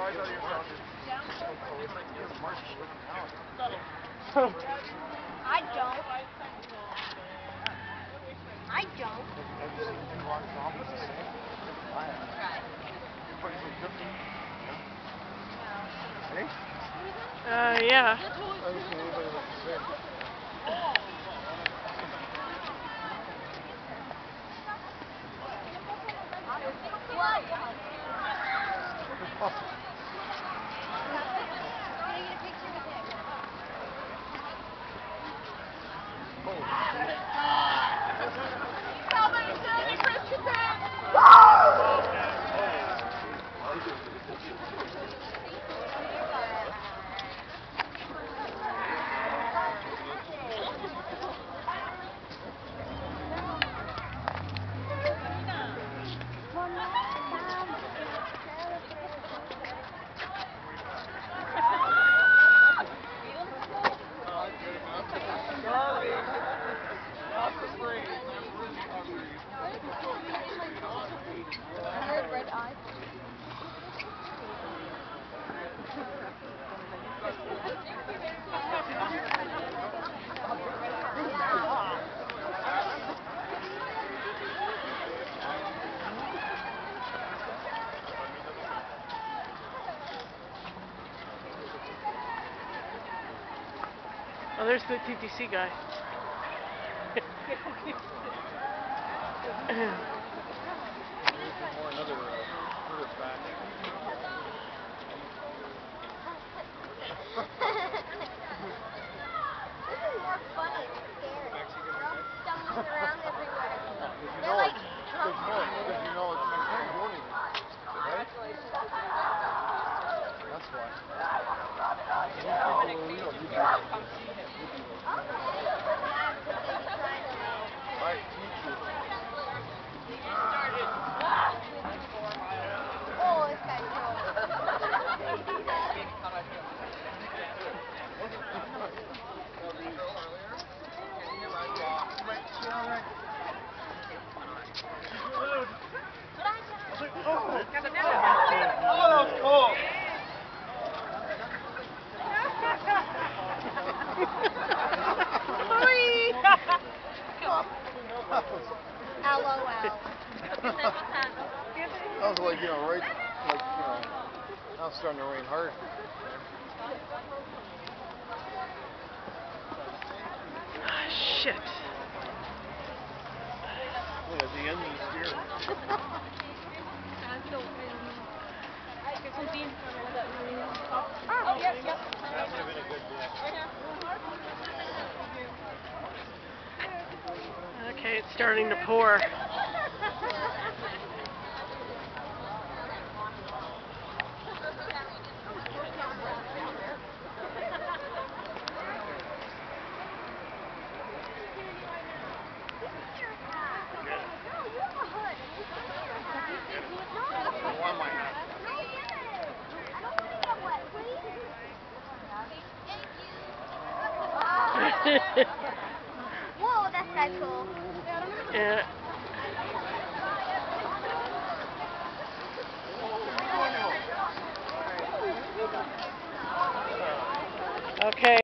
I don't. I don't. Have you seen him walk off the same? I have. Right. You're pretty different. Hey? Yeah. I haven't seen anybody look the same. What? Can I get a picture with him? Oh, there's the TTC guy. Or another tourist back. This is more funny than scary. They're all stumbling around everywhere. Because They're like because you know you can't do anything. Right? That's why. These people, you'd be like, yeah, because they try to I teach you. Oh, this guy's cool. LOL. That was like, right, now it's starting to rain hard. Shit. Look at the end of the spear. That would have been a good net. Okay, it's starting to pour. Whoa, that's kind of cool. Yeah. Okay.